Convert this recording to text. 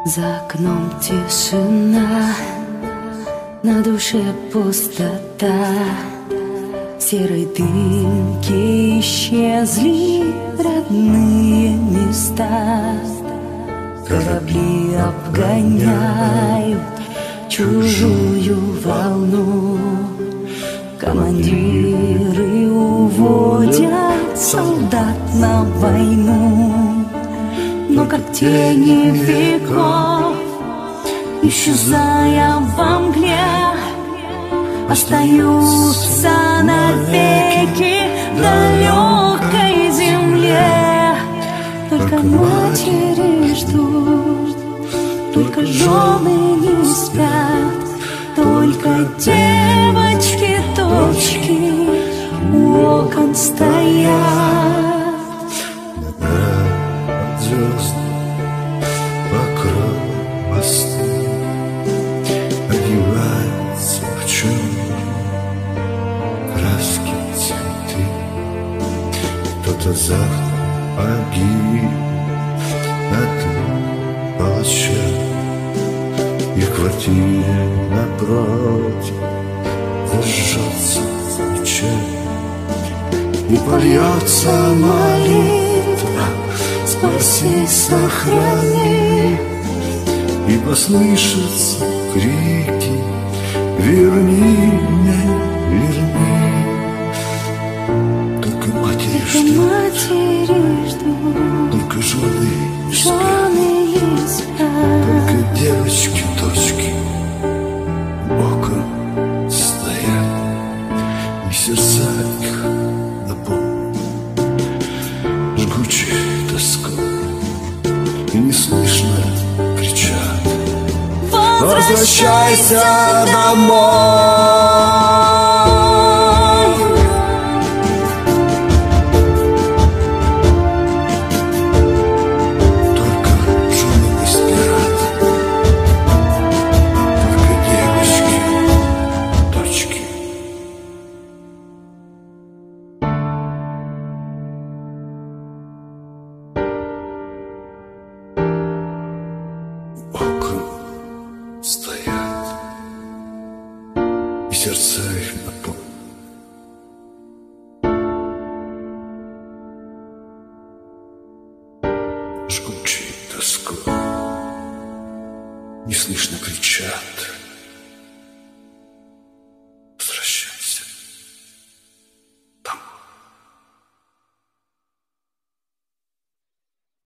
За окном тишина, на душе пустота. В серой дымке исчезли родные места. Корабли обгоняют чужую волну. Командиры уводят солдат на войну. Но как тени веков, исчезая во мгле, остаются навеки в далекой земле. Только матери ждут, только жены не спят, только девочки, дочки у окон стоят. Звезды покров мосты одеваются в черные краски цветы. Кто-то завтра погиб на той палаче, и в квартире напротив зажжется свеча, и польется молитва: спаси, сохрани. И послышатся крики: верни меня, верни. Только матери ждут, только жены не спят, только девочки, дочки окон стоят, и сердца их наполнены жгучей тоской, и не слышно кричат: возвращайся домой. Только жены не спят, только девочки, дочки. Окон стоят, и сердца их наполнены жгучей тоской. Не слышно кричат: